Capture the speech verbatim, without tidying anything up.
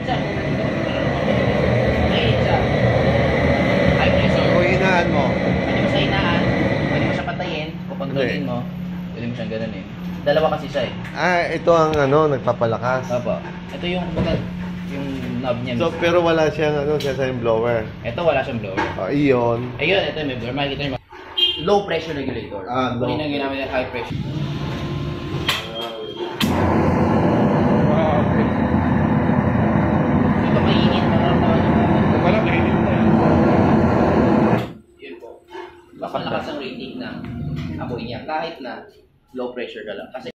siya. Mainit siya. High pressure. O hinaan mo. Pwede mo siya hinaan, pwede mo siya patayin, o kontrolin mo, pwede mo siyang ganun eh. Dalawa kasi siya eh. Ah, ito ang ano, nagpapalakas. Opo. Ito yung, kumbaga, yung knob niya. So, pero wala siyang ano, siyang blower. Ito wala siyang blower. O, iyon. Ayun, ito may blower. Makikita nyo. Low pressure regulator. Ah, low. Hindi na ginamit yung high pressure. Ito mainit. Wala, mainit na yan. Yun po. Mas malakas ang rating na apoy niya kahit na low pressure ka lang. Kasi